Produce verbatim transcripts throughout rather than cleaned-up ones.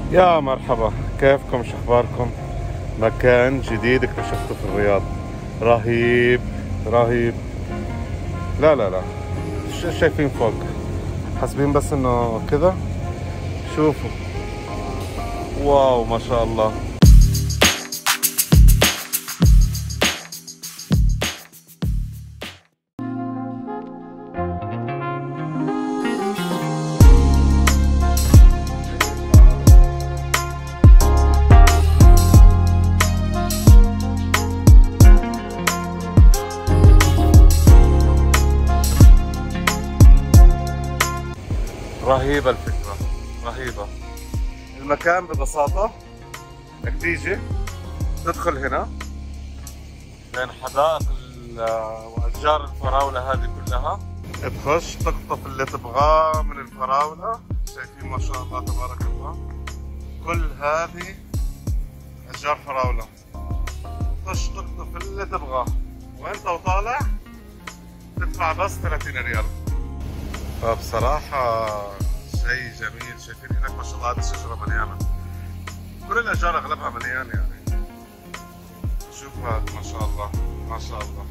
يا مرحبا، كيفكم؟ شو اخباركم؟ مكان جديد اكتشفته في الرياض، رهيب رهيب. لا لا لا، شو شايفين فوق؟ حاسبين بس انه كذا. شوفوا، واو ما شاء الله. رهيبة الفكرة، رهيبة. المكان ببساطة انك تيجي تدخل هنا بين حدائق واشجار الفراولة هذه كلها، تخش تقطف اللي تبغاه من الفراولة. شايفين ما شاء الله تبارك الله، كل هذه اشجار فراولة. تخش تقطف اللي تبغاه وانت وطالع تدفع بس ثلاثين ريال. فبصراحة شيء جميل. شايفين هناك ما شاء الله هذه الشجرة مليانة، كل الأشجار أغلبها مليانة يعني. شوف هذا ما شاء الله ما شاء الله.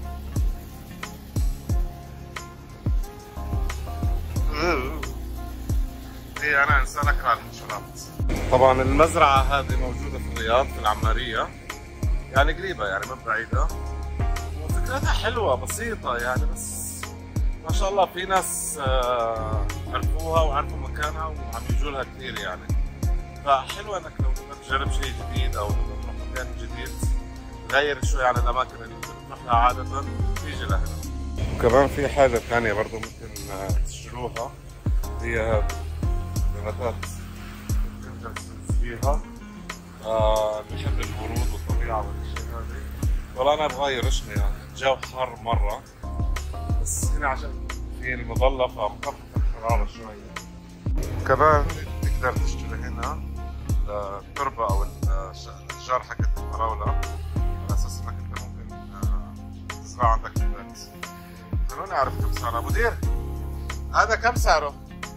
هي أنا إنسان أكره الحشرات. طبعا المزرعة هذه موجودة في الرياض في العمارية، يعني قريبة يعني ما بعيدة، وفكرتها حلوة بسيطة يعني. بس ما شاء الله في ناس عرفوها وعرفوا مكانها وعم يجوا لها كثير يعني. فحلوة انك لو بدك تجرب شيء جديد او تروح مكان جديد تغير شوي عن الاماكن اللي بتروح لها عادة، تيجي لهنا. وكمان في حاجة ثانية برضه ممكن تشتروها، هي هذه نباتات تقدر تسقيها. آه بحب الورود والطبيعة والاشياء هذه. والله انا ابغى يرشني يعني، الجو حر مرة، بس هنا عشان في المظلة فمخفف الحرارة شوية. كمان تقدر تشتري هنا التربة أو الأشجار حقت الفراولة، على أساس إنك أنت ممكن تزرع عندك في البيت. خلوني أعرف كم سعره. مدير هذا كم سعره؟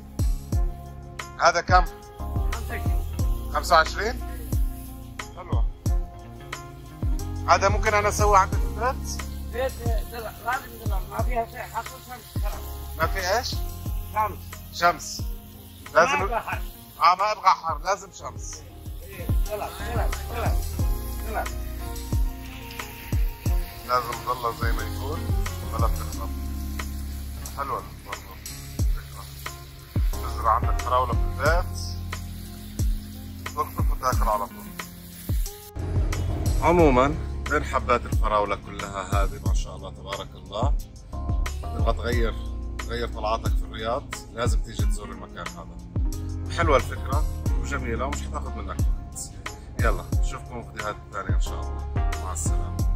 هذا كم؟ خمسة وعشرين؟ حلوة. هذا ممكن أنا أسوي عندي في البيت؟ بيت زرع لازم زرع، ما فيها شيء، حط شمس زرع. ما في ايش؟ شمس. شمس. لازم ما ابغى حر. اه ما ابغى حر، لازم شمس. ايه زرع زرع زرع زرع. لازم ظلة زي ما يكون ولا بتخرب. حلوة برضه فكرة. تزرع عندك فراولة في البيت، تقطف وتاكل على طول. عموما بين حبات الفراولة كلها هذه ما شاء الله تبارك الله، تبغى تغير تغير طلعاتك في الرياض لازم تيجي تزور المكان هذا. حلوة الفكرة وجميلة ومش حتاخذ منك وقت. يلا نشوفكم في فيديوهات ثانية إن شاء الله. مع السلامة.